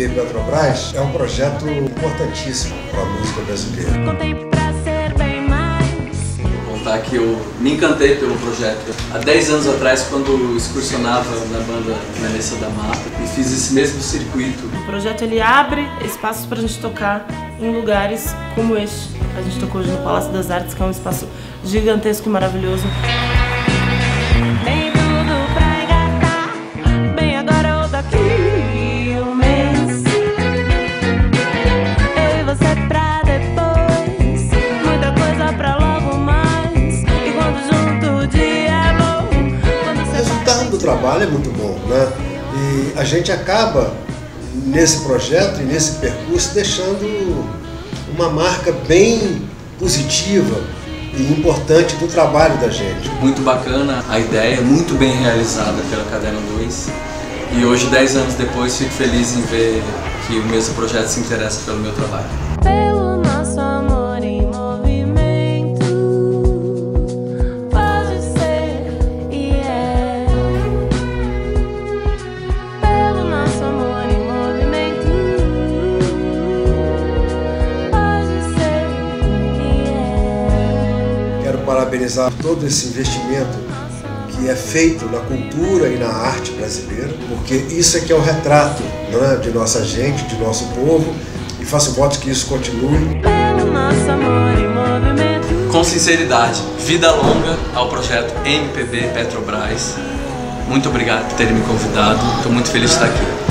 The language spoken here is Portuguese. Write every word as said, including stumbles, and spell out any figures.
P B Petrobras é um projeto importantíssimo para a música brasileira. Vou contar que eu me encantei pelo projeto há dez anos atrás, quando excursionava na banda Vanessa da Mata, e fiz esse mesmo circuito. O projeto ele abre espaços para a gente tocar em lugares como este. A gente tocou hoje no Palácio das Artes, que é um espaço gigantesco e maravilhoso. O trabalho é muito bom, né? E a gente acaba nesse projeto e nesse percurso deixando uma marca bem positiva e importante do trabalho da gente. Muito bacana a ideia, muito bem realizada pela Caderno dois, e hoje, dez anos depois, fico feliz em ver que o mesmo projeto se interessa pelo meu trabalho. Pelo nosso amor em movimento, pode ser e é. Pelo nosso amor em movimento, pode ser e é. Quero parabenizar todo esse investimento que é feito na cultura e na arte brasileira, porque isso é que é o retrato, né, de nossa gente, de nosso povo, e faço votos que isso continue. Pelo nosso amor em movimento. Com sinceridade, vida longa ao projeto M P B Petrobras. Muito obrigado por terem me convidado, estou muito feliz de estar aqui.